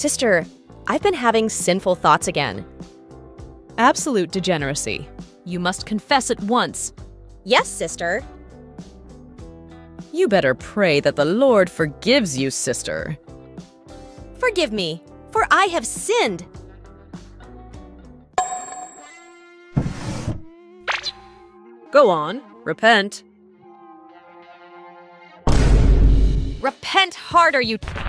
Sister, I've been having sinful thoughts again. Absolute degeneracy. You must confess at once. Yes, sister. You better pray that the Lord forgives you, sister. Forgive me, for I have sinned. Go on, repent. Repent harder, you...